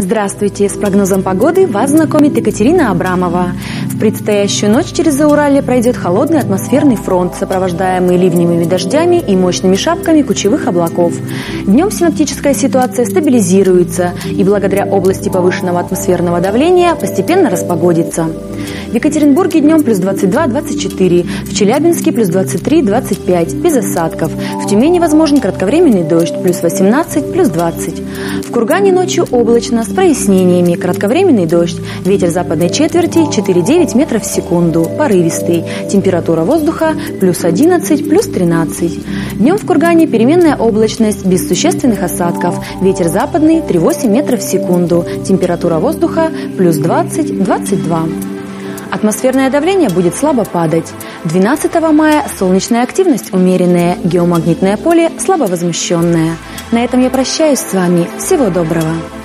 Здравствуйте! С прогнозом погоды вас знакомит Екатерина Абрамова. В предстоящую ночь через Зауралье пройдет холодный атмосферный фронт, сопровождаемый ливневыми дождями и мощными шапками кучевых облаков. Днем синоптическая ситуация стабилизируется, и благодаря области повышенного атмосферного давления постепенно распогодится. В Екатеринбурге днем плюс 22-24, в Челябинске плюс 23-25, без осадков. В Тюмени возможен кратковременный дождь, плюс 18, плюс 20. В Кургане ночью облачно, с прояснениями, кратковременный дождь. Ветер западной четверти 4,9 метров в секунду, порывистый. Температура воздуха плюс 11, плюс 13. Днем в Кургане переменная облачность, без существенных осадков. Ветер западный 3,8 метров в секунду. Температура воздуха плюс 20, 22. Атмосферное давление будет слабо падать. 12 мая солнечная активность умеренная, геомагнитное поле слабо возмущенное. На этом я прощаюсь с вами. Всего доброго!